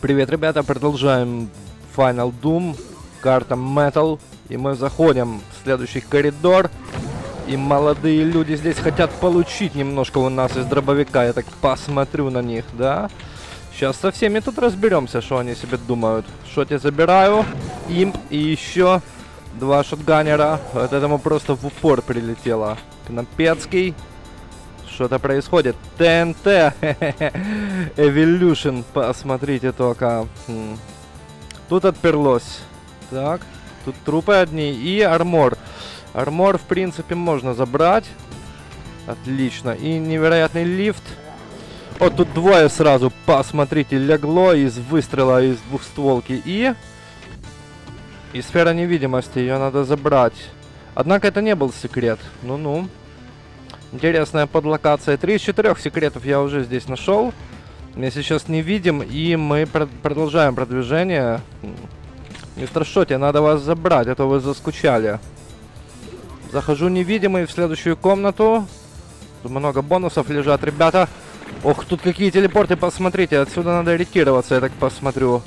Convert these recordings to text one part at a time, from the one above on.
Привет, ребята, продолжаем Final Doom, карта Metal, и мы заходим в следующий коридор, и молодые люди здесь хотят получить немножко у нас из дробовика, я так посмотрю на них, да? Сейчас со всеми тут разберемся, что они себе думают. Шоте забираю, имп и еще два шотганера, вот этому просто в упор прилетело. Кнопецкий. Что-то происходит. ТНТ. Evolution. Посмотрите только. Тут отперлось. Так. Тут трупы одни. И армор. Армор, в принципе, можно забрать. Отлично. И невероятный лифт. Вот тут двое сразу. Посмотрите. Легло из выстрела из двухстволки. И сфера невидимости. Ее надо забрать. Однако это не был секрет. Ну-ну. Интересная подлокация. 3 из 4 секретов я уже здесь нашел. Мы сейчас не видим, и мы продолжаем продвижение. Мистер Шоти, надо вас забрать, а то вы заскучали. Захожу невидимый в следующую комнату. Тут много бонусов лежат, ребята. Ох, тут какие телепорты, посмотрите. Отсюда надо ориентироваться, я так посмотрю.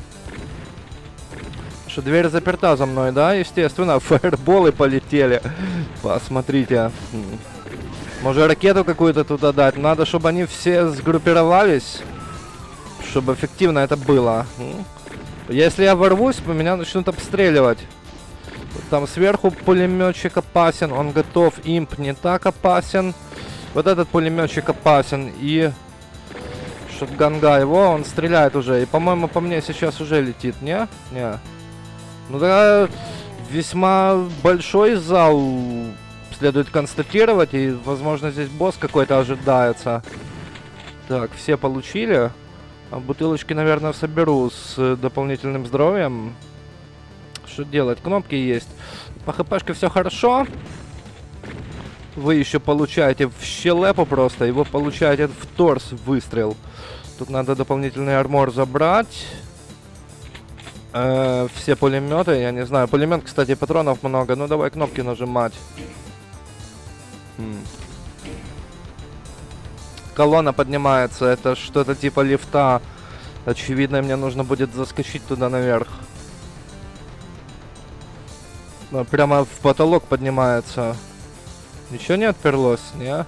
Что, дверь заперта за мной, да? Естественно, фаерболы полетели. Посмотрите. Может, ракету какую-то туда дать? Надо, чтобы они все сгруппировались, чтобы эффективно это было. Если я ворвусь, меня начнут обстреливать. Там сверху пулеметчик опасен, он готов. Имп не так опасен. Вот этот пулеметчик опасен. И шотганга его, он стреляет уже. И, по-моему, по мне сейчас уже летит, не? Не. Ну да, весьма большой зал, следует констатировать, и, возможно, здесь босс какой-то ожидается. Так, все получили. А бутылочки, наверное, соберу с дополнительным здоровьем. Что делать? Кнопки есть. По хпшке все хорошо. Вы еще получаете в щелепу просто, и вы получаете в торс выстрел. Тут надо дополнительный армор забрать. Все пулеметы, я не знаю. Пулемет, кстати, патронов много. Ну, давай кнопки нажимать. Колонна поднимается, это что-то типа лифта. Очевидно, мне нужно будет заскочить туда наверх. Но прямо в потолок поднимается. Ничего не отперлось, не?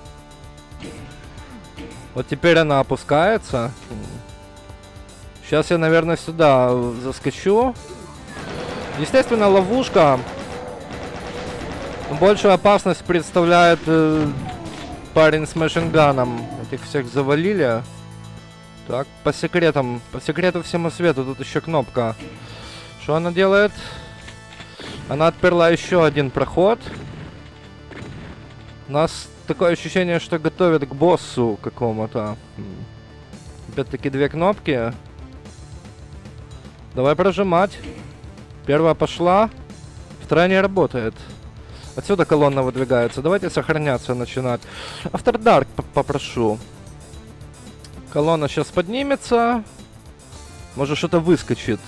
Вот теперь она опускается. Сейчас я, наверное, сюда заскочу. Естественно, ловушка. Большую опасность представляет парень с машинганом. Этих всех завалили. Так, по секрету всему свету. Тут еще кнопка. Что она делает? Она отперла еще один проход. У нас такое ощущение, что готовят к боссу какому-то. Опять-таки 2 кнопки. Давай прожимать. Первая пошла. Вторая не работает. Отсюда колонна выдвигается. Давайте сохраняться начинать. After Dark попрошу. Колонна сейчас поднимется. Может, что-то выскочит.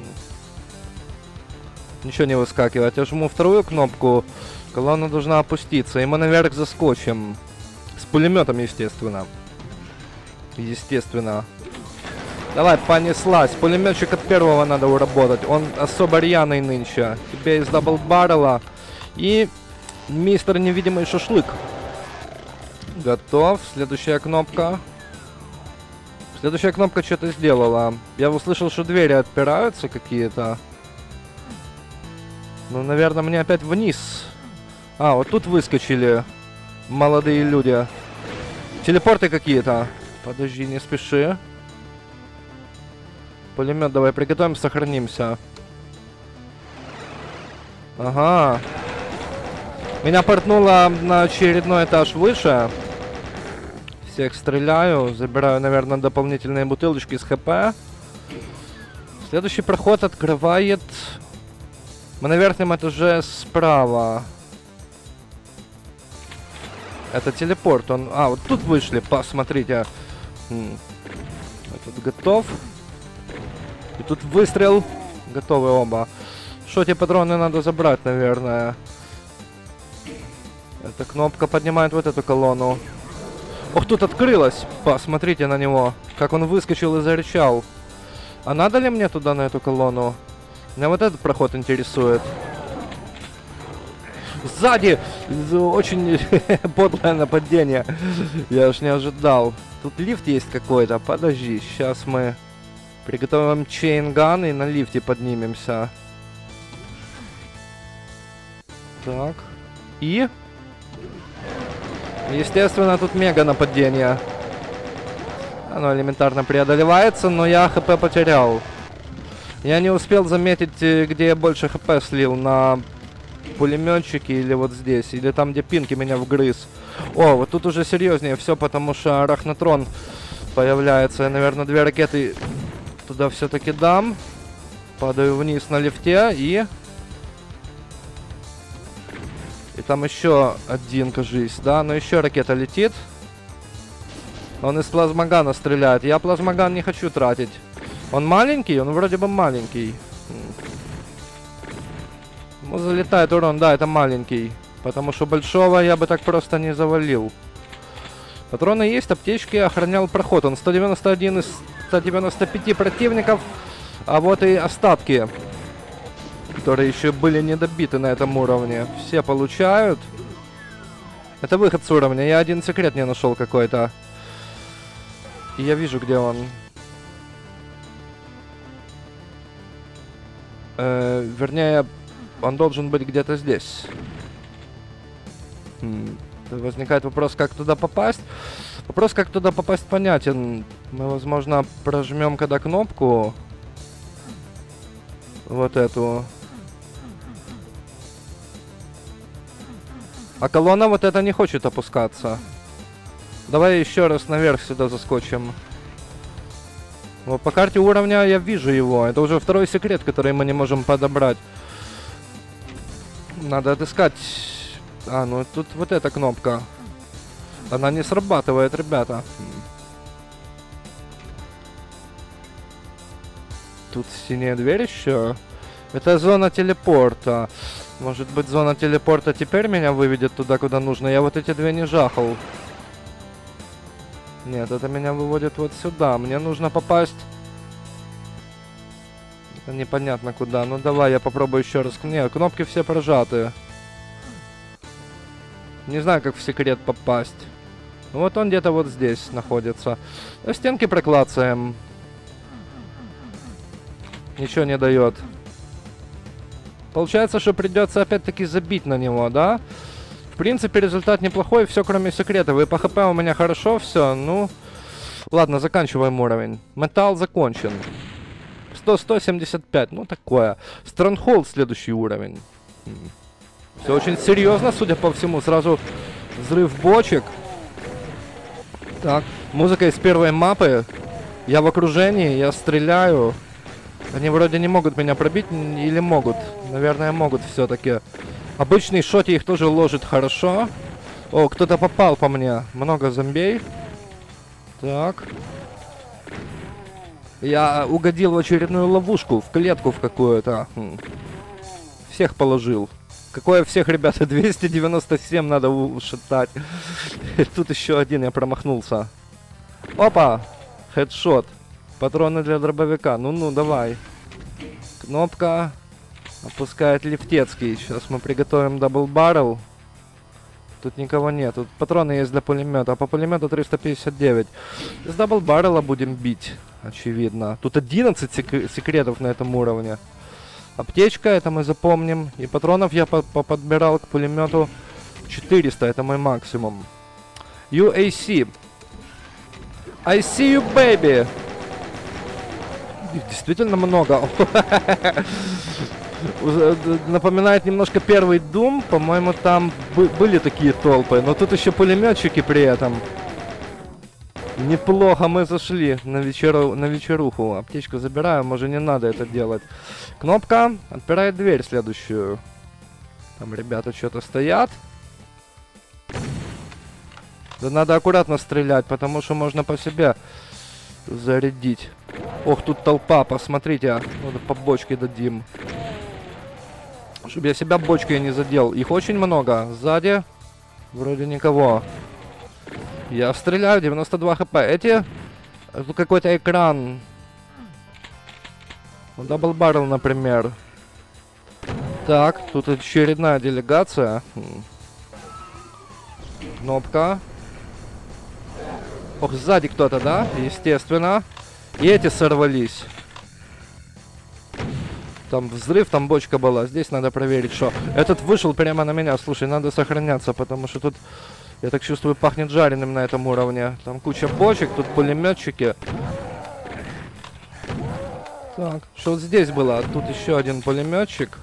Ничего не выскакивает. Я жму вторую кнопку. Колонна должна опуститься. И мы наверх заскочим. С пулеметом, естественно. Естественно. Давай, понеслась. Пулеметчик от первого надо уработать. Он особо рьяный нынче. Тебе из даблбаррела. И мистер невидимый шашлык. Готов. Следующая кнопка. Следующая кнопка что-то сделала. Я услышал, что двери отпираются какие-то. Ну, наверное, мне опять вниз. А, вот тут выскочили молодые люди. Телепорты какие-то. Подожди, не спеши. Пулемет давай приготовим, сохранимся. Ага. Меня портнуло на очередной этаж выше. Всех стреляю. Забираю, наверное, дополнительные бутылочки с хп. Следующий проход открывает... Мы на верхнем этаже справа. Это телепорт. Он... А, вот тут вышли, посмотрите. Этот готов. И тут выстрел. Готовы оба. Что, те патроны надо забрать, наверное. Эта кнопка поднимает вот эту колонну. Ох, тут открылась. Посмотрите на него. Как он выскочил и зарычал. А надо ли мне туда, на эту колонну? Меня вот этот проход интересует. Сзади! Очень подлое нападение. Я аж не ожидал. Тут лифт есть какой-то. Подожди, сейчас мы приготовим чейнган и на лифте поднимемся. Так. И... Естественно, тут мега нападение. Оно элементарно преодолевается, но я хп потерял. Я не успел заметить, где я больше хп слил. На пулеметчике или вот здесь. Или там, где Пинки меня вгрыз. О, вот тут уже серьезнее все, потому что Арахнотрон появляется. Я, наверное, 2 ракеты туда все-таки дам. Падаю вниз на лифте и... И там еще один, кажись, да? Но еще ракета летит. Он из плазмогана стреляет. Я плазмоган не хочу тратить. Он маленький? Он вроде бы маленький. Ну, залетает урон, да, это маленький. Потому что большого я бы так просто не завалил. Патроны есть, аптечки, охранял проход. Он 191 из 195 противников. А вот и остатки, которые еще были не добиты на этом уровне. Все получают. Это выход с уровня. Я один секрет не нашел какой-то. И я вижу, где он. Вернее, он должен быть где-то здесь. Возникает вопрос, как туда попасть. Вопрос, как туда попасть, понятен. Мы, возможно, прожмем когда кнопку. Вот эту. А колонна вот эта не хочет опускаться. Давай еще раз наверх сюда заскочим. Вот по карте уровня я вижу его. Это уже второй секрет, который мы не можем подобрать. Надо отыскать. А, ну тут вот эта кнопка. Она не срабатывает, ребята. Тут синяя дверь еще. Это зона телепорта. Может быть, зона телепорта теперь меня выведет туда, куда нужно. Я вот эти 2 не жахал. Нет, это меня выводит вот сюда. Мне нужно попасть... Это непонятно куда. Ну давай, я попробую еще раз. Нет, кнопки все прожаты. Не знаю, как в секрет попасть. Ну вот он где-то вот здесь находится. Стенки проклацаем. Ничего не дает. Получается, что придется опять-таки забить на него, да? В принципе, результат неплохой, все кроме секретов. И по хп у меня хорошо, все, ну... Ладно, заканчиваем уровень. Металл закончен. 175, ну такое. Стронгхолд следующий уровень. Все очень серьезно, судя по всему. Сразу взрыв бочек. Так, музыка из первой мапы. Я в окружении, я стреляю. Они вроде не могут меня пробить, или могут? Наверное, могут все-таки. Обычный шоти их тоже ложит хорошо. О, кто-то попал по мне. Много зомбей. Так. Я угодил в очередную ловушку, в клетку в какую-то. Всех положил. Какое всех, ребята? 297 надо ушатать. Тут еще один, я промахнулся. Опа! Хедшот. Патроны для дробовика. Ну-ну, давай. Кнопка. Опускает лифтецкий. Сейчас мы приготовим дабл баррел. Тут никого нет. Тут патроны есть для пулемета. А по пулемету 359. С дабл баррела будем бить. Очевидно. Тут 11 секретов на этом уровне. Аптечка, это мы запомним. И патронов я подбирал к пулемету 400. Это мой максимум. UAC. I see you, baby. Их действительно много. Напоминает немножко первый Doom. По-моему, там были такие толпы. Но тут еще пулеметчики при этом. Неплохо мы зашли на вечеруху. Аптечку забираю, может не надо это делать. Кнопка отпирает дверь следующую. Там ребята что-то стоят. Да надо аккуратно стрелять, потому что можно по себе зарядить. Ох, тут толпа, посмотрите. Надо по бочке дадим. Чтобы я себя бочкой не задел. Их очень много. Сзади вроде никого. Я стреляю, 92 хп. Эти... Тут какой-то экран. Дабл баррел, например. Так, тут очередная делегация. Кнопка. Ох, сзади кто-то, да? Естественно. И эти сорвались. Там взрыв, там бочка была. Здесь надо проверить, что. Этот вышел прямо на меня. Слушай, надо сохраняться, потому что тут, я так чувствую, пахнет жареным на этом уровне. Там куча бочек, тут пулеметчики. Так, что вот здесь было? Тут еще один пулеметчик.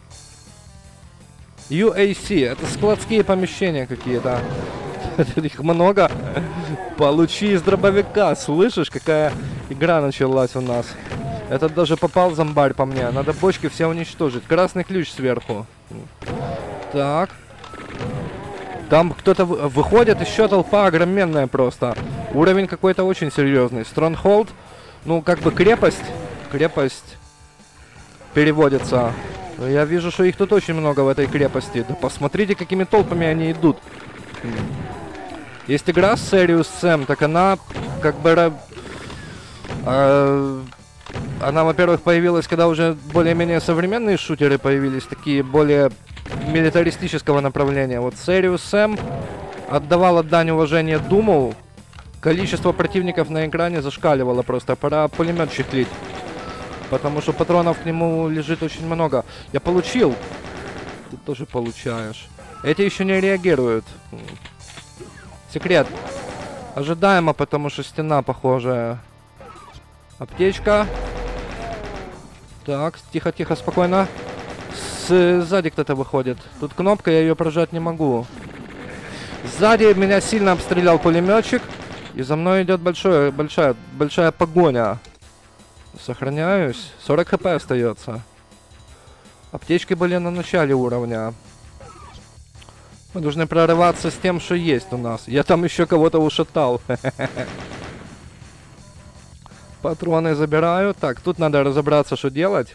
UAC, это складские помещения какие-то. Их много. Получи из дробовика. Слышишь, какая игра началась у нас? Этот даже попал зомбарь по мне. Надо бочки все уничтожить. Красный ключ сверху. Так. Там кто-то выходит, еще толпа огроменная просто. Уровень какой-то очень серьезный. Stronghold. Ну, как бы крепость. Крепость переводится. Я вижу, что их тут очень много в этой крепости. Да посмотрите, какими толпами они идут. Есть игра Serious Sam, так она как бы... она, во-первых, появилась, когда уже более-менее современные шутеры появились, такие более милитаристического направления. Вот Serious Sam отдавала дань уважения Думу. Количество противников на экране зашкаливало просто. Пора пулемет чехлить. Потому что патронов к нему лежит очень много. Я получил. Ты тоже получаешь. Эти еще не реагируют. Секрет. Ожидаемо, потому что стена похожая. Аптечка. Так, тихо-тихо, спокойно. Сзади кто-то выходит. Тут кнопка, я ее прожать не могу. Сзади меня сильно обстрелял пулеметчик. И за мной идет большая погоня. Сохраняюсь. 40 хп остается. Аптечки были на начале уровня. Мы должны прорываться с тем, что есть у нас. Я там еще кого-то ушатал. Патроны забираю. Так, тут надо разобраться, что делать.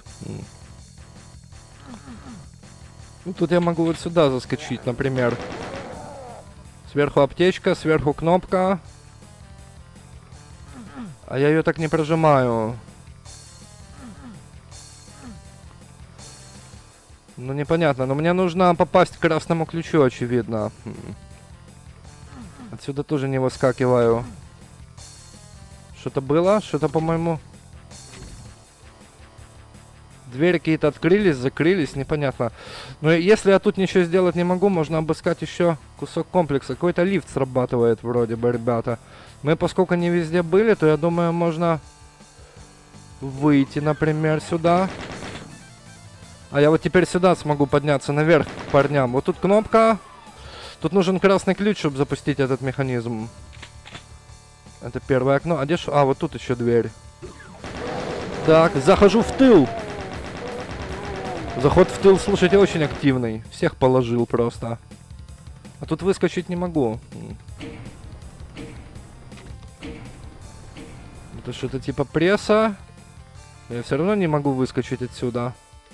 Ну, тут я могу вот сюда заскочить, например. Сверху аптечка, сверху кнопка. А я ее так не прожимаю. Ну, непонятно. Но мне нужно попасть к красному ключу, очевидно. Отсюда тоже не выскакиваю. Что-то было? Что-то, по-моему... Двери какие-то открылись, закрылись, непонятно. Но если я тут ничего сделать не могу, можно обыскать еще кусок комплекса. Какой-то лифт срабатывает вроде бы, ребята. Мы, поскольку не везде были, то я думаю, можно выйти, например, сюда. А я вот теперь сюда смогу подняться наверх к парням. Вот тут кнопка. Тут нужен красный ключ, чтобы запустить этот механизм. Это первое окно. А где ж... А, вот тут еще дверь. Так, захожу в тыл. Заход в тыл, слушайте, очень активный. Всех положил просто. А тут выскочить не могу. Это что-то типа пресса. Я все равно не могу выскочить отсюда.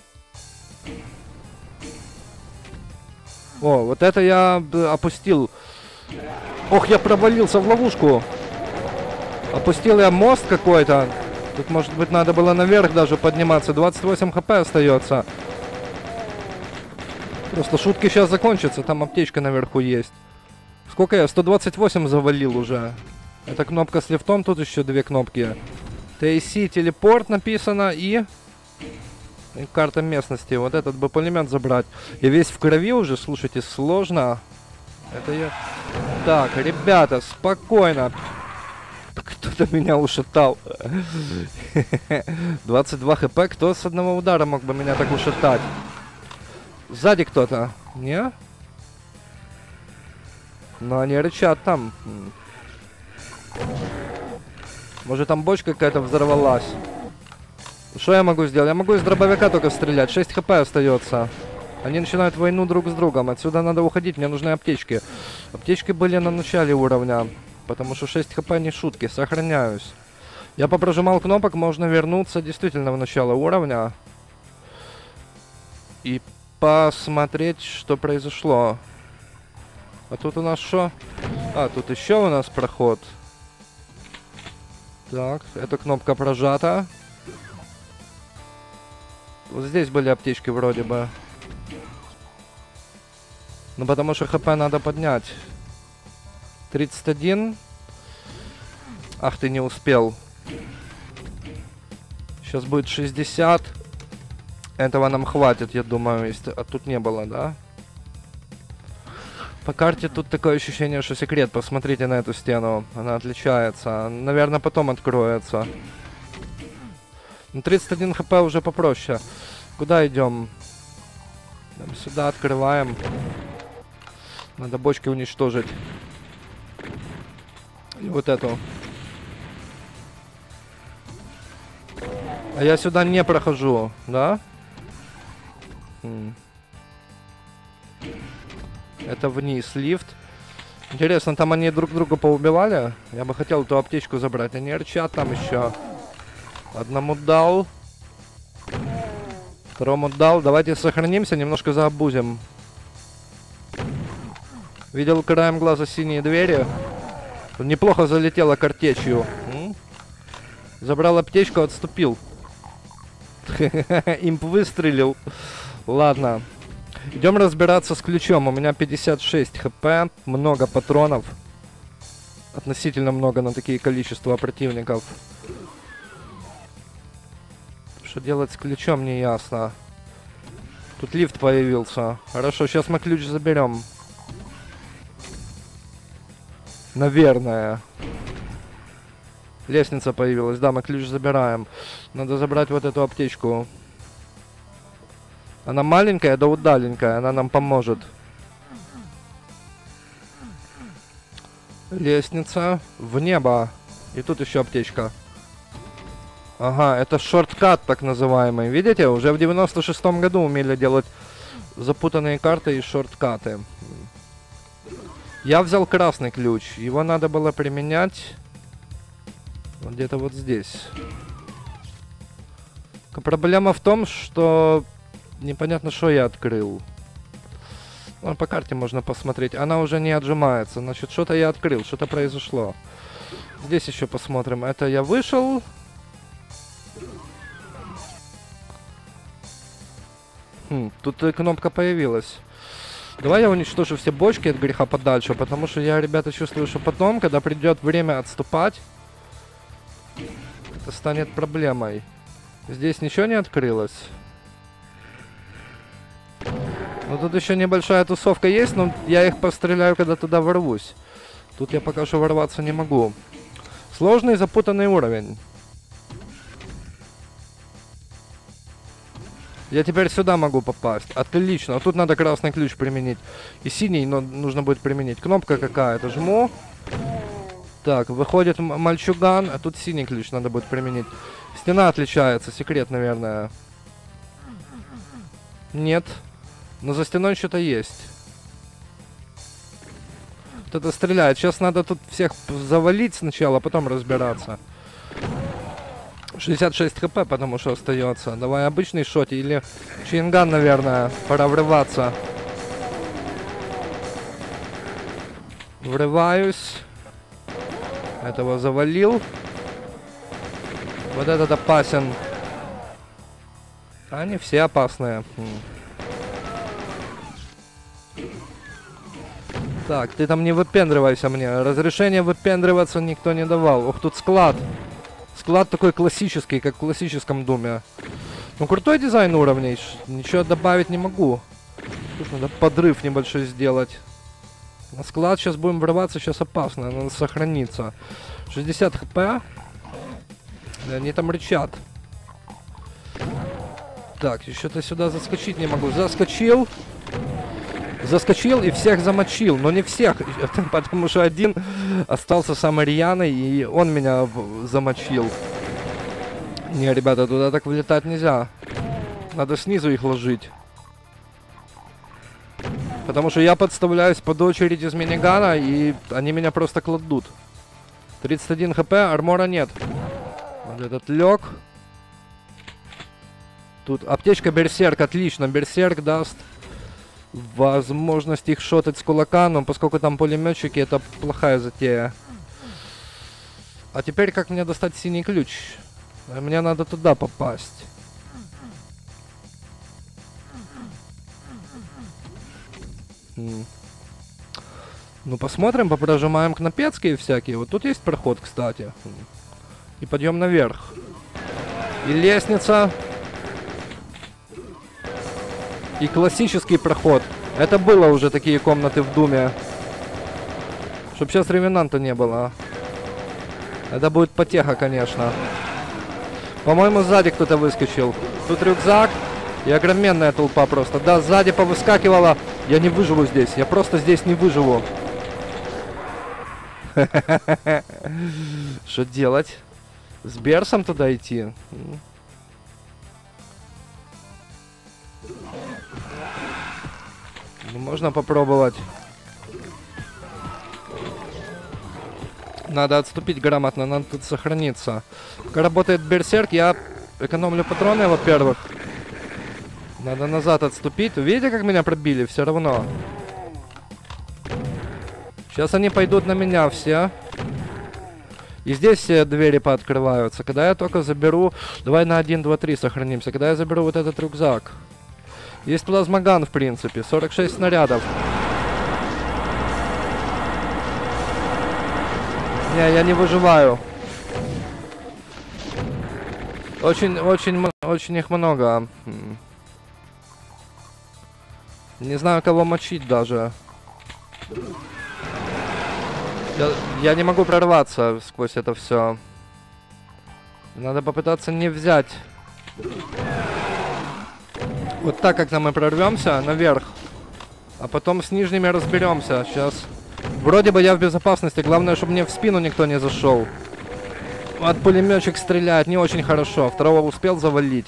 О, вот это я опустил. Ох, я провалился в ловушку. Опустил я мост какой-то. Тут, может быть, надо было наверх даже подниматься. 28 хп остается. Просто шутки сейчас закончатся. Там аптечка наверху есть. Сколько я? 128 завалил уже. Это кнопка с лифтом. Тут еще две кнопки. TAC, телепорт написано. И карта местности. Вот этот бы пулемет забрать. Я весь в крови уже. Слушайте, сложно. Это я... Так, ребята, спокойно. Кто-то меня ушатал. 22 хп. Кто с одного удара мог бы меня так ушатать? Сзади кто-то. Не? Но они рычат там. Может, там бочка какая-то взорвалась. Что я могу сделать? Я могу из дробовика только стрелять. 6 хп остается. Они начинают войну друг с другом. Отсюда надо уходить. Мне нужны аптечки. Аптечки были на начале уровня. Потому что 6 хп не шутки. Сохраняюсь. Я попрожимал кнопок. Можно вернуться действительно в начало уровня. И посмотреть, что произошло. А тут у нас что? А, тут еще у нас проход. Так, эта кнопка прожата. Вот здесь были аптечки вроде бы. Ну потому что хп надо поднять. 31. Ах, ты не успел. Сейчас будет 60. Этого нам хватит, я думаю, если... А тут не было, да? По карте тут такое ощущение, что секрет. Посмотрите на эту стену. Она отличается. Наверное, потом откроется. Ну, 31 хп уже попроще. Куда идем? Сюда открываем. Надо бочки уничтожить. И вот эту. А я сюда не прохожу, да? Это вниз лифт. Интересно, там они друг друга поубивали? Я бы хотел эту аптечку забрать. Они рычат там еще. Одному дал. Второму дал. Давайте сохранимся, немножко заобузим. Видел краем глаза синие двери. Неплохо залетела картечью. Забрал аптечку, отступил. Имп выстрелил. Ладно. Идем разбираться с ключом. У меня 56 хп. Много патронов. Относительно много на такие количества противников. Что делать с ключом, не ясно. Тут лифт появился. Хорошо, сейчас мы ключ заберем. Наверное. Лестница появилась. Да, мы ключ забираем. Надо забрать вот эту аптечку. Она маленькая, да удаленькая. Она нам поможет. Лестница в небо. И тут еще аптечка. Ага, это шорткат так называемый. Видите, уже в 96-м году умели делать запутанные карты и шорткаты. Я взял красный ключ. Его надо было применять вот где-то вот здесь. Проблема в том, что непонятно, что я открыл. Ну, по карте можно посмотреть. Она уже не отжимается. Значит, что-то я открыл, что-то произошло. Здесь еще посмотрим. Это я вышел. Тут кнопка появилась. Давай я уничтожу все бочки от греха подальше, потому что я, ребята, чувствую, что потом, когда придет время отступать, это станет проблемой. Здесь ничего не открылось. Ну, тут еще небольшая тусовка есть, но я их постреляю, когда туда ворвусь. Тут я пока что ворваться не могу. Сложный запутанный уровень. Я теперь сюда могу попасть. Отлично. Тут надо красный ключ применить. И синий, но нужно будет применить. Кнопка какая-то. Жму. Так, выходит мальчуган. А тут синий ключ надо будет применить. Стена отличается. Секрет, наверное. Нет. Но за стеной что-то есть. Кто-то стреляет. Сейчас надо тут всех завалить сначала, а потом разбираться. 66 хп, потому что остается. Давай обычный шот или чейнган, наверное. Пора врываться. Врываюсь. Этого завалил. Вот этот опасен. Они все опасные. Так, ты там не выпендривайся мне. Разрешение выпендриваться никто не давал. Ох, тут склад. Склад такой классический, как в классическом Думе. Ну, крутой дизайн уровней. Ничего добавить не могу. Тут надо подрыв небольшой сделать. На склад сейчас будем врываться, сейчас опасно. Надо сохраниться. 60 хп. Они там рычат. Так, еще-то сюда заскочить не могу. Заскочил. Заскочил и всех замочил. Но не всех, потому что один остался самый рьяный, и он меня замочил. Не, ребята, туда так влетать нельзя. Надо снизу их ложить. Потому что я подставляюсь под очередь из минигана, и они меня просто кладут. 31 хп, армора нет. Вот этот лег. Тут аптечка берсерк, отлично. Берсерк даст возможность их шотать с кулака, но поскольку там пулеметчики, это плохая затея. А теперь как мне достать синий ключ? Мне надо туда попасть. Ну, посмотрим, попрожимаем кнопецкие всякие. Вот тут есть проход, кстати. И подъем наверх. И лестница. И классический проход. Это было уже такие комнаты в Думе. Чтоб сейчас ревенанта не было. Это будет потеха, конечно. По-моему, сзади кто-то выскочил. Тут рюкзак. И огроменная толпа просто. Да, сзади повыскакивала. Я не выживу здесь. Я просто здесь не выживу. Что делать? С Берсом туда идти? Ну, можно попробовать. Надо отступить грамотно, надо тут сохраниться. Пока работает берсерк, я экономлю патроны, во-первых. Надо назад отступить. Видите, как меня пробили? Все равно. Сейчас они пойдут на меня все. И здесь все двери пооткрываются. Когда я только заберу... Давай на 1, 2, 3 сохранимся. Когда я заберу вот этот рюкзак. Есть плазмоган, в принципе. 46 снарядов. Не, я не выживаю. Очень их много. Не знаю, кого мочить даже. Я не могу прорваться сквозь это все. Надо попытаться не взять. Вот так как-то мы прорвемся наверх. А потом с нижними разберемся. Сейчас. Вроде бы я в безопасности. Главное, чтобы мне в спину никто не зашел. От пулеметчик стреляет не очень хорошо. Второго успел завалить.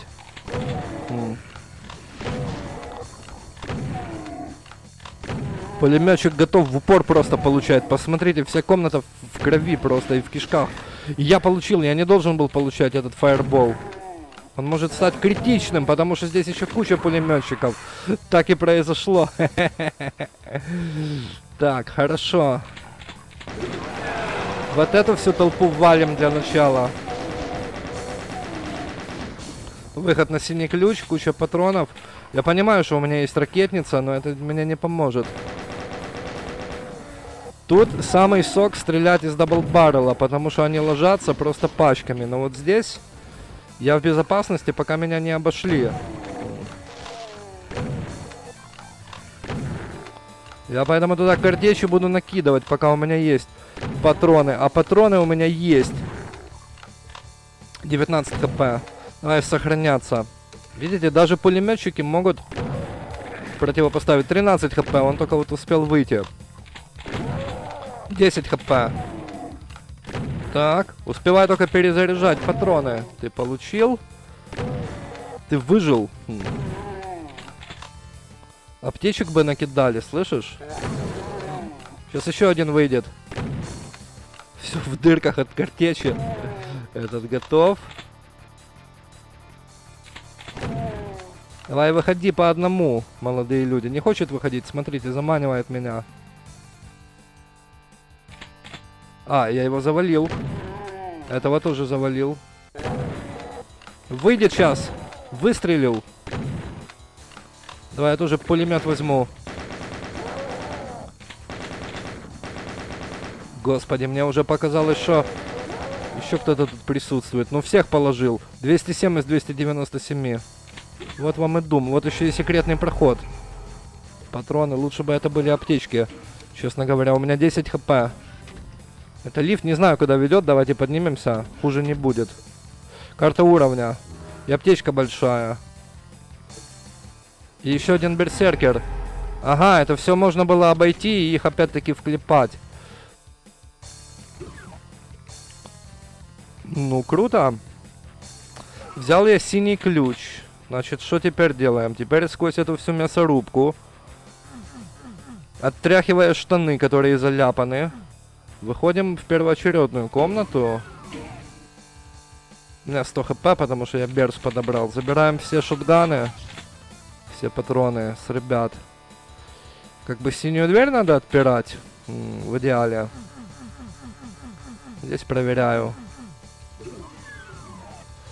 Пулеметчик готов в упор просто получать. Посмотрите, вся комната в крови просто и в кишках. И я получил, я не должен был получать этот фаербол. Он может стать критичным, потому что здесь еще куча пулеметчиков. Так и произошло. Так, хорошо. Вот эту всю толпу валим для начала. Выход на синий ключ, куча патронов. Я понимаю, что у меня есть ракетница, но это мне не поможет. Тут самый сок стрелять из даблбаррела, потому что они ложатся просто пачками. Но вот здесь я в безопасности, пока меня не обошли. Я поэтому туда картечи буду накидывать, пока у меня есть патроны. А патроны у меня есть. 19 хп. Давай сохраняться. Видите, даже пулеметчики могут противопоставить. 13 хп, он только вот успел выйти. 10 хп. Так, успевай только перезаряжать патроны. Ты получил. Ты выжил. Аптечек бы накидали, слышишь? Сейчас еще один выйдет. Все в дырках от картечи. Этот готов. Давай, выходи по одному, молодые люди. Не хочет выходить, смотрите, заманивает меня. А, я его завалил. Этого тоже завалил. Выйдет сейчас. Выстрелил. Давай я тоже пулемет возьму. Господи, мне уже показалось, что еще кто-то тут присутствует. Ну, всех положил. 207 из 297. Вот вам и Дум. Вот еще и секретный проход. Патроны. Лучше бы это были аптечки. Честно говоря, у меня 10 хп. Это лифт, не знаю, куда ведет. Давайте поднимемся. Хуже не будет. Карта уровня. И аптечка большая. И еще один берсеркер. Ага, это все можно было обойти и их опять-таки вклепать. Ну, круто. Взял я синий ключ. Значит, что теперь делаем? Теперь сквозь эту всю мясорубку, оттряхивая штаны, которые заляпаны, выходим в первоочередную комнату. У меня 100 хп, потому что я берс подобрал. Забираем все шотганы, все патроны с ребят. Как бы синюю дверь надо отпирать, в идеале. Здесь проверяю.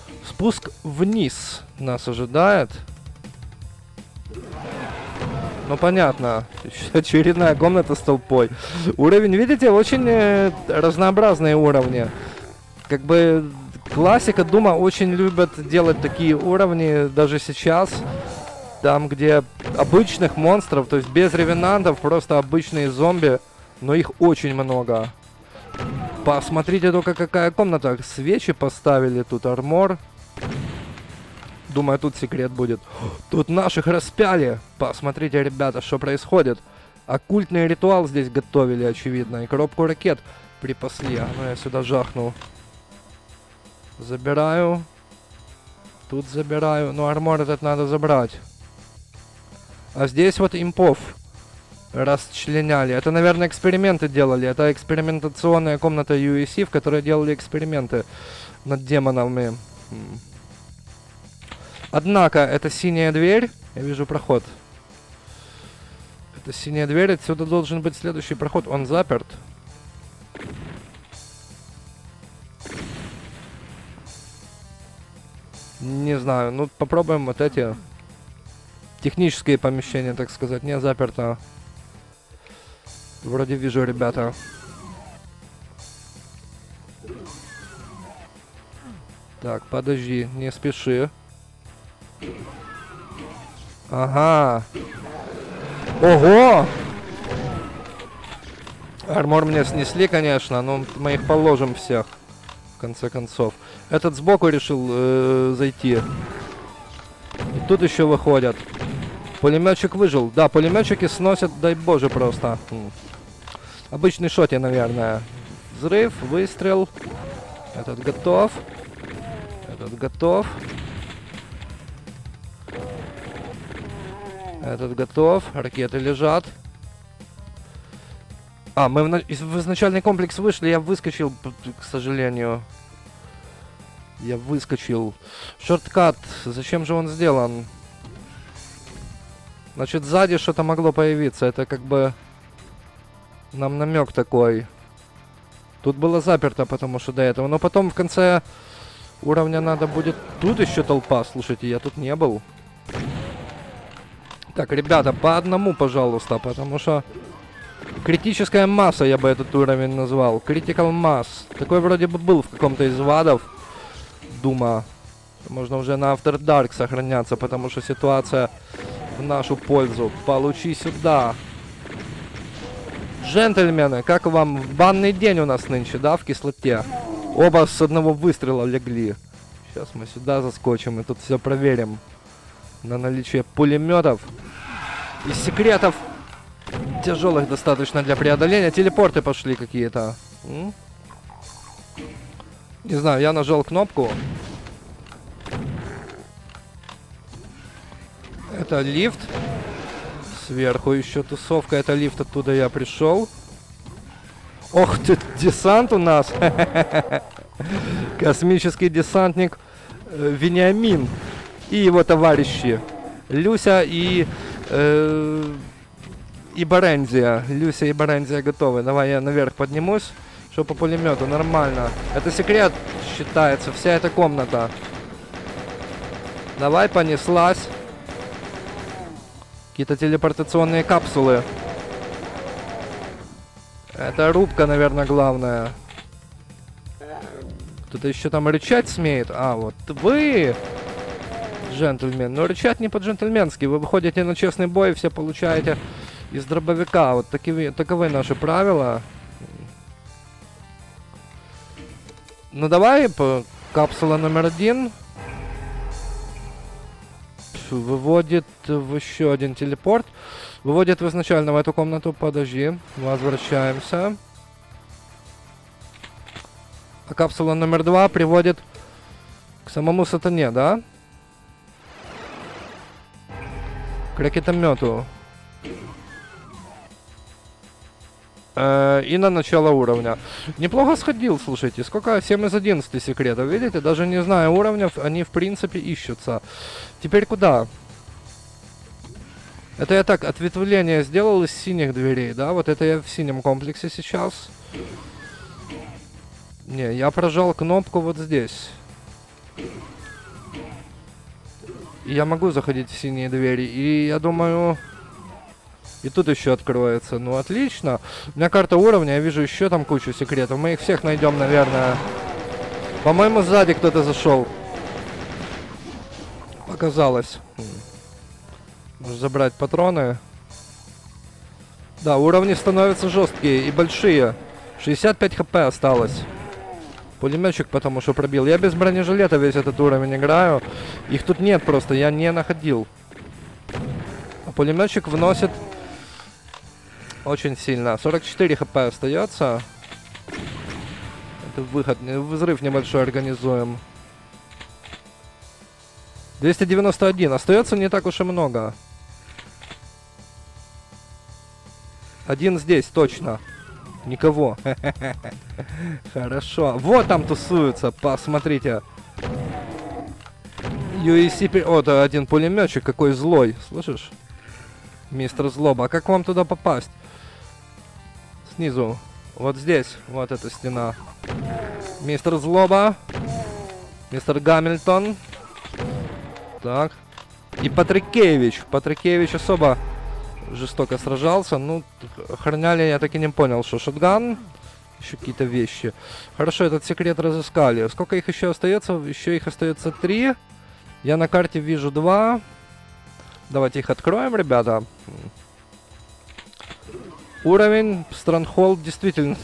Спуск вниз нас ожидает. Ну понятно. Очередная комната с толпой. Уровень, видите, очень разнообразные уровни. Как бы классика Дума очень любят делать такие уровни даже сейчас. Там, где обычных монстров, то есть без ревенантов, просто обычные зомби. Но их очень много. Посмотрите только, какая комната. Свечи поставили, тут армор. Думаю, тут секрет будет. Тут наших распяли. Посмотрите, ребята, что происходит. Оккультный ритуал здесь готовили, очевидно. И коробку ракет припасли. А ну я сюда жахнул. Забираю. Тут забираю. Ну, армор этот надо забрать. А здесь вот импов расчленяли. Это, наверное, эксперименты делали. Это экспериментационная комната UEC, в которой делали эксперименты над демонами. Однако, это синяя дверь. Я вижу проход. Это синяя дверь. Отсюда должен быть следующий проход. Он заперт. Не знаю. Ну, попробуем вот эти технические помещения, так сказать. Не заперто. Вроде вижу, ребята. Так, подожди, не спеши. Ага. Ого! Армор мне снесли, конечно, но мы их положим всех. В конце концов. Этот сбоку решил зайти. И тут еще выходят. Пулеметчик выжил. Да, пулеметчики сносят, дай боже, просто. Обычный шоте, наверное. Взрыв, выстрел. Этот готов. Этот готов. Этот готов. Ракеты лежат. А, мы в изначальный комплекс вышли. Я выскочил, к сожалению. Я выскочил. Шорткат. Зачем же он сделан? Значит, сзади что-то могло появиться. Это как бы нам намек такой. Тут было заперто, потому что до этого. Но потом в конце уровня надо будет... Тут еще толпа. Слушайте, я тут не был. Так, ребята, по одному, пожалуйста, потому что... Критическая масса, я бы этот уровень назвал. Critical Mass. Такой вроде бы был в каком-то из вадов. Дума. Можно уже на After Dark сохраняться, потому что ситуация в нашу пользу. Получи сюда. Джентльмены, как вам? Банный день у нас нынче, да, в кислоте? Оба с одного выстрела легли. Сейчас мы сюда заскочим и тут все проверим. На наличие пулеметов. И секретов тяжелых достаточно для преодоления. Телепорты пошли какие-то. Не знаю, я нажал кнопку. Это лифт. Сверху еще тусовка. Это лифт, оттуда я пришел. Ох ты, десант у нас. Космический десантник Вениамин. И его товарищи. Люся и Борензия. Люся и Борензия готовы. Давай я наверх поднимусь. Что по пулемету? Нормально. Это секрет считается. Вся эта комната. Давай, понеслась. Какие-то телепортационные капсулы. Это рубка, наверное, главная. Кто-то еще там рычать смеет. А, вот вы, джентльмен. Но рычать не по-джентльменски. Вы выходите на честный бой, все получаете из дробовика. Вот таковы наши правила. Ну давай, капсула номер 1. Выводит в еще один телепорт. Выводит в изначально в эту комнату. Подожди. Возвращаемся. А капсула номер 2 приводит к самому сатане, да? К ракетомету. И на начало уровня. Неплохо сходил, слушайте. Сколько? 7 из 11 секретов. Видите? Даже не зная уровнев, они в принципе ищутся. Теперь куда? Это я так, ответвление сделал из синих дверей, да? Вот это я в синем комплексе сейчас. Не, я прожал кнопку вот здесь. И я могу заходить в синие двери. И я думаю... И тут еще откроется. Ну, отлично. У меня карта уровня, я вижу еще там кучу секретов. Мы их всех найдем, наверное. По-моему, сзади кто-то зашел. Показалось. Нужно забрать патроны. Да, уровни становятся жесткие и большие. 65 хп осталось. Пулеметчик потому что пробил. Я без бронежилета весь этот уровень играю. Их тут нет просто, я не находил. А пулеметчик вносит очень сильно. 44 хп остается. Это выход. Взрыв небольшой организуем. 291. Остается не так уж и много. Один здесь, точно. Никого. Хорошо. Вот там тусуются, посмотрите. UEC... Вот один пулеметчик, какой злой. Слышишь? Мистер Злоба. А как вам туда попасть? Снизу. Вот здесь. Вот эта стена. Мистер Злоба. Мистер Гамильтон. Так. И Патрикевич. Патрикевич особо жестоко сражался. Ну, охраняли, я так и не понял, что шотган. Еще какие-то вещи. Хорошо, этот секрет разыскали. Сколько их еще остается? Еще их остается 3. Я на карте вижу 2. Давайте их откроем, ребята. Уровень Stronghold действительно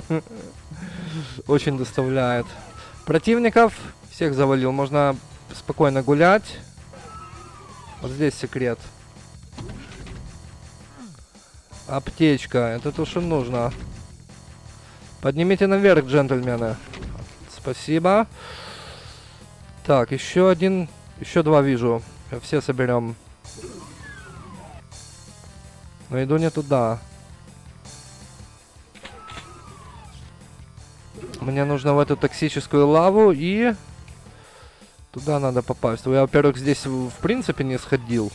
очень доставляет. Противников всех завалил. Можно спокойно гулять. Вот здесь секрет. Аптечка. Это то, что нужно. Поднимите наверх, джентльмены. Спасибо. Так, еще один. Еще 2 вижу. Все соберем. Но иду не туда. Мне нужно в эту токсическую лаву и... Туда надо попасть. Я, во-первых, здесь в принципе не сходил.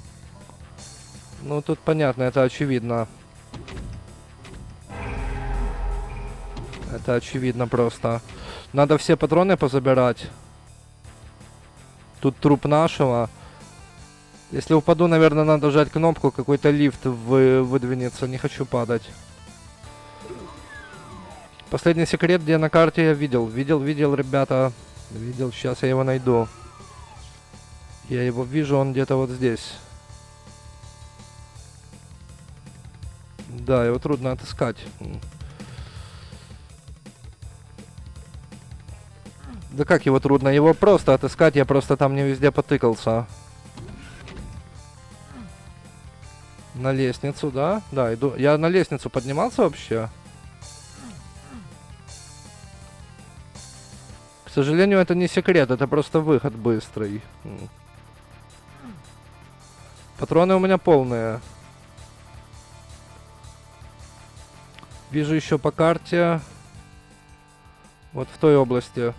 Ну, тут понятно, это очевидно. Это очевидно просто. Надо все патроны позабирать. Тут труп нашего. Если упаду, наверное, надо жать кнопку. Какой-то лифт выдвинется. Не хочу падать. Последний секрет, где на карте я видел. Видел, ребята. Видел, сейчас я его найду. Я его вижу, он где-то вот здесь. Да, его трудно отыскать. Да как его трудно? Его просто отыскать, я просто там не везде потыкался. На лестницу, да? Да, иду. Я на лестницу поднимался вообще? К сожалению, это не секрет, это просто выход быстрый. Патроны у меня полные. Вижу еще по карте. Вот в той области.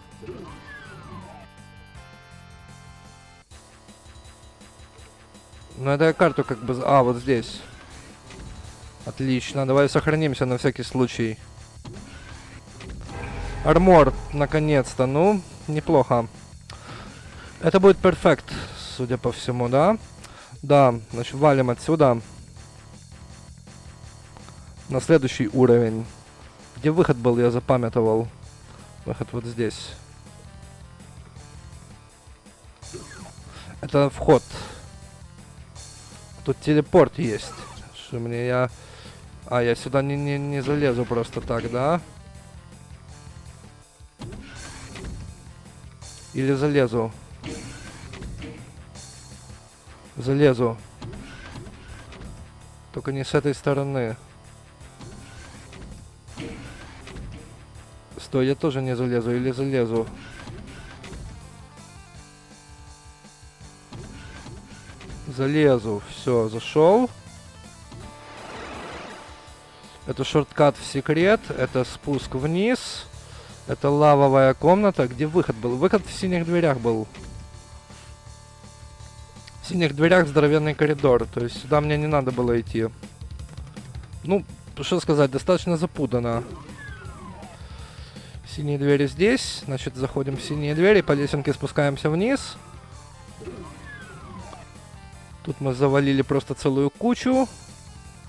Ну, это я карту как бы... А, вот здесь. Отлично. Давай сохранимся на всякий случай. Армор, наконец-то. Ну, неплохо. Это будет перфект, судя по всему, да? Да, значит, валим отсюда. На следующий уровень. Где выход был, я запамятовал. Выход вот здесь. Это вход. Тут телепорт есть. Что мне я... А, я сюда не залезу просто так, да? Или залезу? Залезу. Только не с этой стороны. Стой, я тоже не залезу. Или залезу? Залезу. Все, зашел. Это шорткат в секрет. Это спуск вниз. Это лавовая комната. Где выход был? Выход в синих дверях был. В синих дверях здоровенный коридор. То есть сюда мне не надо было идти. Ну, что сказать, достаточно запутано. Синие двери здесь. Значит, заходим в синие двери. По лесенке спускаемся вниз. Тут мы завалили просто целую кучу.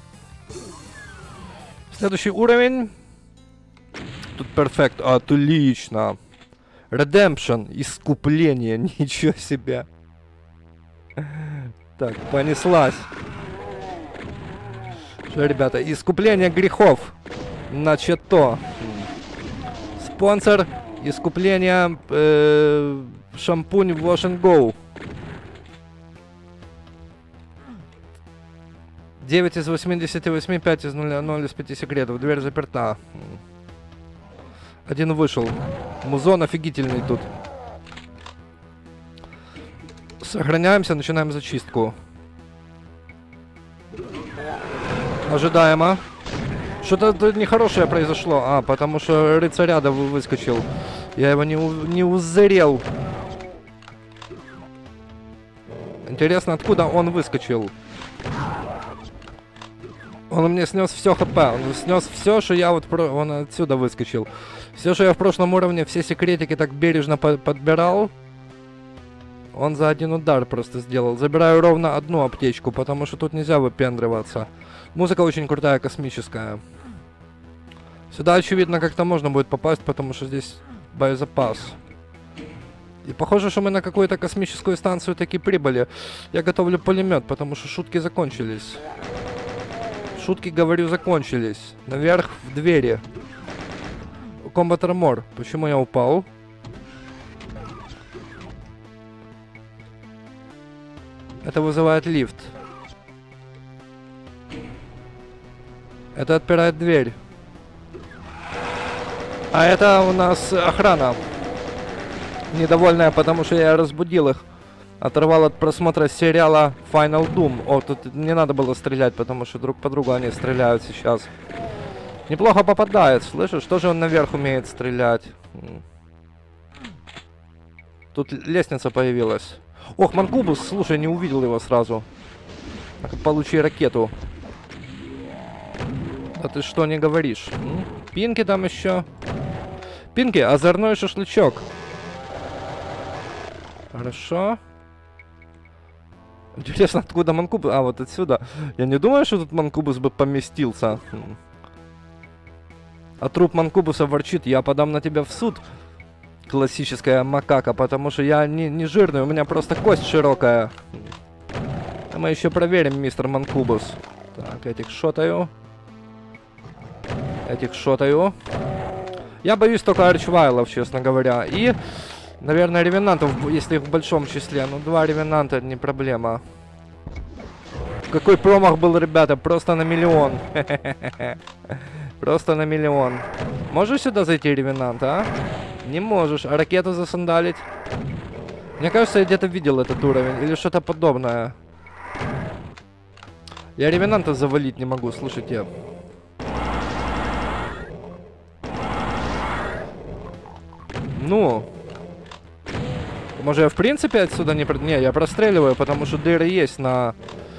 Следующий уровень. Тут перфект. Отлично. Redemption. Искупление. Ничего себе. Так, понеслась. Что, ребята? Искупление грехов. Значит, то. Спонсор. Искупление. Шампунь Wash and Go. 9 из 88, 5 из 0 из 5 секретов. Дверь заперта. Один вышел. Музон офигительный тут. Сохраняемся, начинаем зачистку. Ожидаемо. Что-то тут нехорошее произошло. Потому что рыцаряда выскочил. Я его не узрел. Интересно, откуда он выскочил? Он мне снес все хп. Он снес все, что я вот... Он отсюда выскочил. Все, что я в прошлом уровне, все секретики так бережно подбирал. Он за один удар просто сделал. Забираю ровно одну аптечку, потому что тут нельзя выпендриваться. Музыка очень крутая, космическая. Сюда, очевидно, как-то можно будет попасть, потому что здесь боезапас. И похоже, что мы на какую-то космическую станцию таки прибыли. Я готовлю пулемет, потому что шутки закончились. Шутки, говорю, закончились. Наверх в двери. Combat Armor. Почему я упал? Это вызывает лифт. Это отпирает дверь. А это у нас охрана. Недовольная, потому что я разбудил их. Оторвал от просмотра сериала Final Doom. О, тут не надо было стрелять, потому что друг по другу они стреляют сейчас. Неплохо попадает, слышишь? Тоже он наверх умеет стрелять. Тут лестница появилась. Ох, Манкубус, слушай, не увидел его сразу. Получи ракету. А ты что не говоришь? Пинки там еще. Пинки, озорной шашлычок. Хорошо. Интересно, откуда Манкубус? А, вот отсюда. Я не думаю, что тут Манкубус бы поместился. А труп Манкубуса ворчит: я подам на тебя в суд. Классическая макака, потому что я не жирный, у меня просто кость широкая. А мы еще проверим, мистер Манкубус. Так, этих шотаю. Этих шотаю. Я боюсь только арчвайлов, честно говоря. И, наверное, ревенантов, если их в большом числе. Ну, 2 ревенанта не проблема. Какой промах был, ребята, просто на миллион. Просто на миллион. Можешь сюда зайти, ревенант, а? Не можешь. А ракету засандалить? Мне кажется, я где-то видел этот уровень. Или что-то подобное. Я ревенанта завалить не могу, слушайте. Ну. Может, я в принципе отсюда не... Не, я простреливаю, потому что дыры есть на...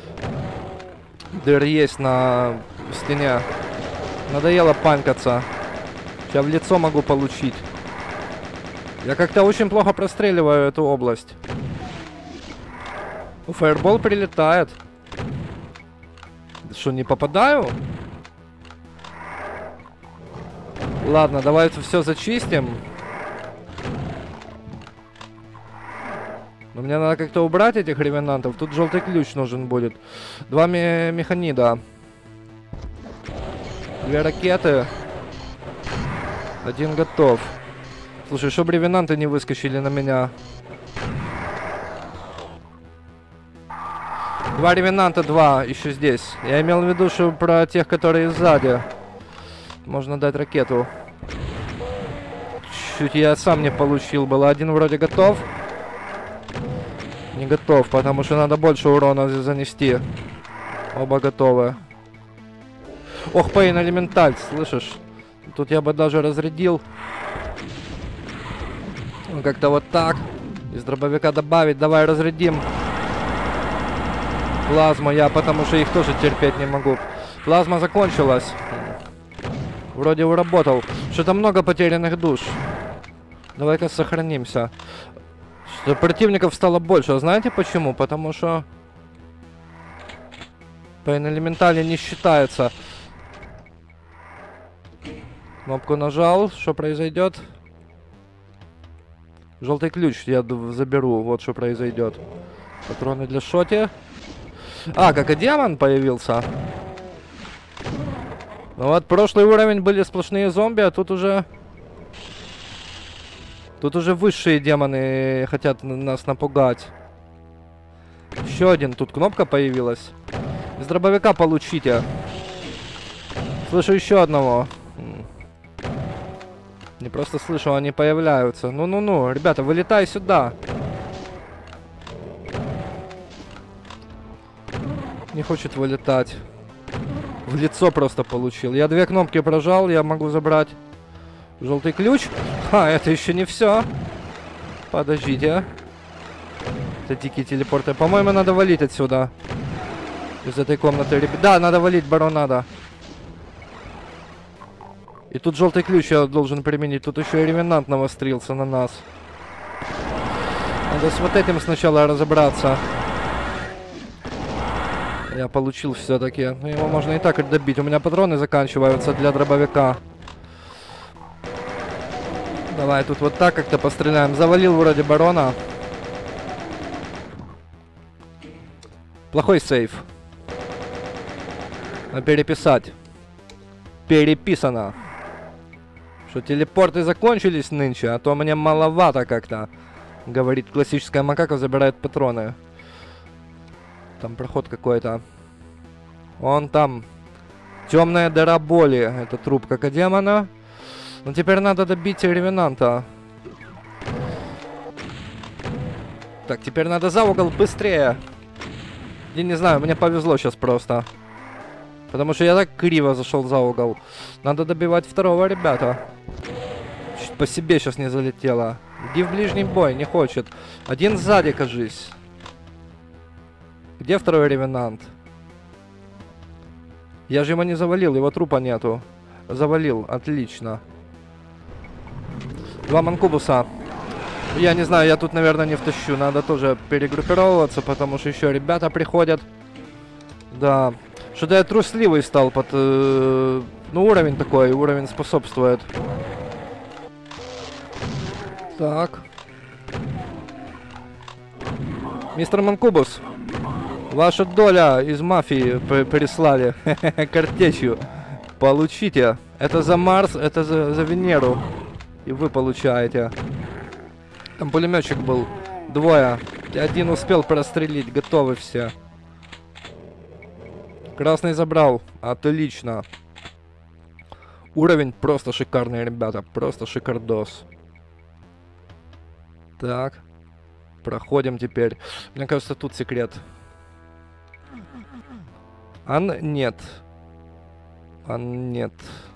Дыры есть на стене. Надоело панькаться. Сейчас в лицо могу получить. Я как-то очень плохо простреливаю эту область. Фаербол прилетает. Что, не попадаю? Ладно, давай это все зачистим. Но мне надо как-то убрать этих ревенантов. Тут желтый ключ нужен будет. 2 механида. 2 ракеты. 1 готов. Слушай, чтобы ревенанты не выскочили на меня. 2 ревенанта, 2 еще здесь. Я имел в виду, что про тех, которые сзади. Можно дать ракету. Чуть я сам не получил. Было 1 вроде готов. Не готов, потому что надо больше урона занести. Оба готовы. Ох, Пейн элементаль, слышишь? Тут я бы даже разрядил. Как-то вот так. Из дробовика добавить. Давай разрядим. Плазму я, потому что их тоже терпеть не могу. Плазма закончилась. Вроде уработал. Что-то много потерянных душ. Давай-ка сохранимся. Что противников стало больше. А знаете почему? Потому что Пейн элементали не считается. Кнопку нажал. Что произойдет? Желтый ключ я заберу. Вот что произойдет. Патроны для шоти. А, как и демон появился. Ну вот, прошлый уровень были сплошные зомби, а тут уже... Тут уже высшие демоны хотят нас напугать. Еще один. Тут кнопка появилась. Из дробовика получите. Слышу еще одного. Не просто слышу, они появляются. Ну-ну-ну, ребята, вылетай сюда. Не хочет вылетать. В лицо просто получил. Я 2 кнопки прожал, я могу забрать желтый ключ. А, это еще не все. Подождите. Это дикие телепорты. По-моему, надо валить отсюда. Из этой комнаты. Да, надо валить, барон, надо. И тут желтый ключ я должен применить. Тут еще и ревенант навострился на нас. Надо с вот этим сначала разобраться. Я получил все-таки. Ну, его можно и так добить. У меня патроны заканчиваются для дробовика. Давай тут вот так как-то постреляем. Завалил вроде барона. Плохой сейф. Надо переписать. Переписано. Что телепорты закончились нынче, а то мне маловато как-то. Говорит классическая макака, забирает патроны. Там проход какой-то. Он там. Темная дыра боли. Это труп как демона. Ну теперь надо добить ревенанта. Так, теперь надо за угол быстрее. Я не знаю, мне повезло сейчас просто. Потому что я так криво зашел за угол. Надо добивать второго, ребята. Чуть по себе сейчас не залетело. Иди в ближний бой, не хочет. Один сзади, кажись. Где второй ревенант? Я же его не завалил, его трупа нету. Завалил, отлично. 2 манкубуса. Я не знаю, я тут, наверное, не втащу. Надо тоже перегруппировываться, потому что еще ребята приходят. Да. Что-то я трусливый стал под... ну, уровень такой, уровень способствует. Так. Мистер Манкубус. Ваша доля из мафии прислали. Картечью. Получите. Это за Марс, это за Венеру. И вы получаете. Там пулеметчик был. 2. Один успел прострелить. Готовы все. Красный забрал. Отлично. Уровень просто шикарный, ребята. Просто шикардос. Так. Проходим теперь. Мне кажется, тут секрет. Нет. Нет.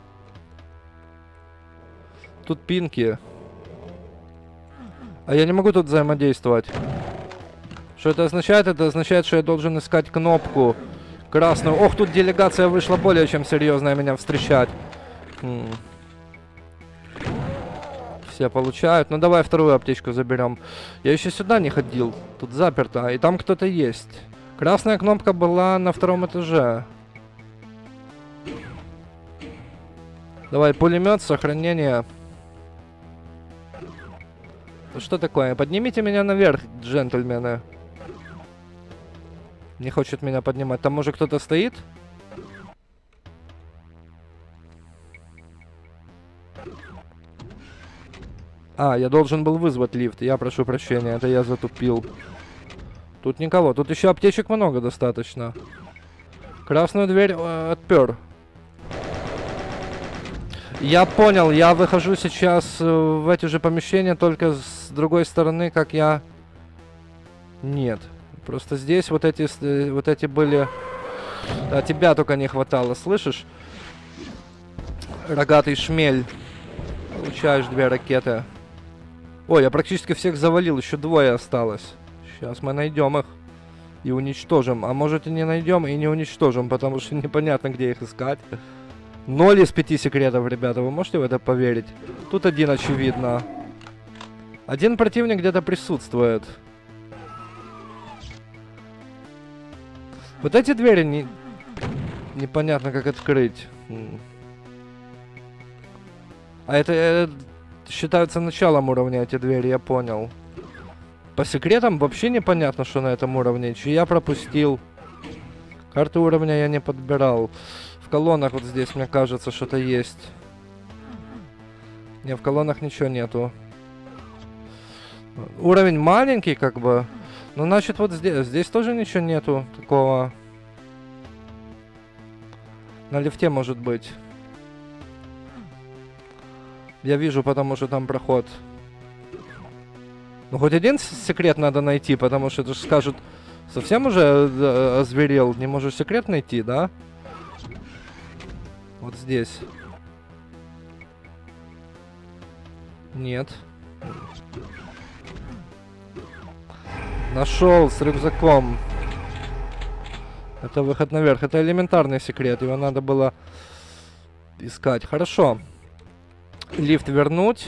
Тут пинки. А я не могу тут взаимодействовать. Что это означает? Это означает, что я должен искать кнопку красную. Ох, тут делегация вышла более чем серьезная меня встречать. Все получают. Ну давай вторую аптечку заберем. Я еще сюда не ходил. Тут заперто. И там кто-то есть. Красная кнопка была на 2-м этаже. Давай, пулемет, сохранение. Что такое? Поднимите меня наверх, джентльмены. Не хочет меня поднимать. Там может кто-то стоит? А, я должен был вызвать лифт. Я прошу прощения, это я затупил. Тут никого. Тут еще аптечек много достаточно. Красную дверь отпер. Я понял, я выхожу сейчас в эти же помещения, только с другой стороны, как я... Нет. Просто здесь вот эти были... А тебя только не хватало, слышишь? Рогатый шмель. Получаешь 2 ракеты. Ой, я практически всех завалил, еще 2 осталось. Сейчас мы найдем их и уничтожим. А может и не найдем и не уничтожим, потому что непонятно, где их искать. 0 из 5 секретов, ребята, вы можете в это поверить? Тут один, очевидно. Один противник где-то присутствует. Вот эти двери непонятно, как открыть. А это считаются началом уровня эти двери, я понял. По секретам вообще непонятно, что на этом уровне. Че я пропустил. Карты уровня я не подбирал. В колоннах вот здесь, мне кажется, что-то есть. Не, в колоннах ничего нету. Уровень маленький, как бы. Ну, значит, вот здесь тоже ничего нету такого. На лифте, может быть. Я вижу, потому что там проход. Ну, хоть один секрет надо найти, потому что это же скажут... Совсем уже озверел? Не можешь секрет найти, да? Вот здесь. Нет. Нашел с рюкзаком. Это выход наверх. Это элементарный секрет. Его надо было искать. Хорошо. Лифт вернуть.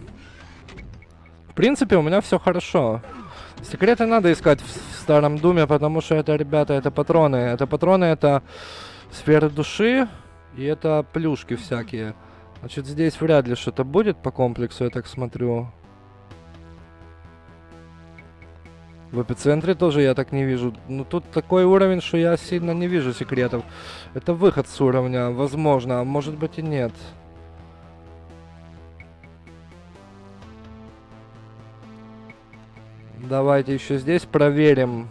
В принципе, у меня все хорошо. Секреты надо искать в старом Думе, потому что это, ребята, это патроны. Это патроны, это сферы души. И это плюшки всякие. Значит, здесь вряд ли что-то будет по комплексу, я так смотрю. В эпицентре тоже я так не вижу. Ну, тут такой уровень, что я сильно не вижу секретов. Это выход с уровня, возможно, а может быть и нет. Давайте еще здесь проверим.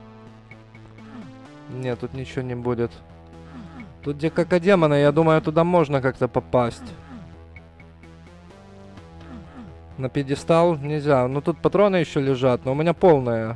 Нет, тут ничего не будет. Тут где как демона, я думаю, туда можно как-то попасть. На пьедестал нельзя. Ну тут патроны еще лежат, но у меня полная.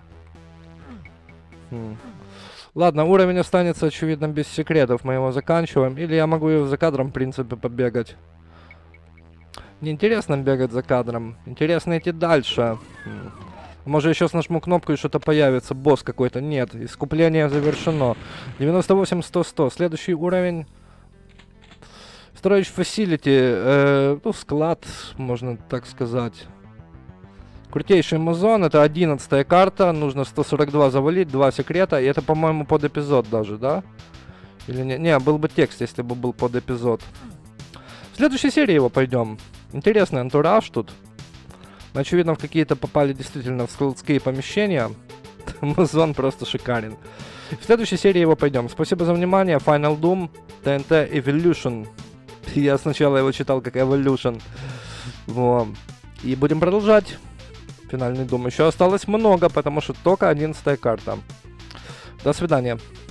Ладно, уровень останется, очевидно, без секретов. Мы его заканчиваем. Или я могу за кадром, в принципе, побегать. Неинтересно бегать за кадром. Интересно идти дальше. Может, я сейчас нажму кнопку и что-то появится. Босс какой-то. Нет, искупление завершено. 98-100-100. Следующий уровень. Storage Facility. Ну, склад, можно так сказать. Крутейший музон. Это 11-я карта. Нужно 142 завалить. 2 секрета. И это, по-моему, под эпизод даже, да? Или не? Не, был бы текст, если бы был под эпизод. В следующей серии его пойдем. Интересный антураж тут. Очевидно, в какие-то попали действительно в складские помещения. Музон просто шикарен. В следующей серии его пойдем. Спасибо за внимание. Final Doom, TNT Evolution. Я сначала его читал как Evolution. Вот. И будем продолжать. Финальный Doom. Еще осталось много, потому что только 11-я карта. До свидания.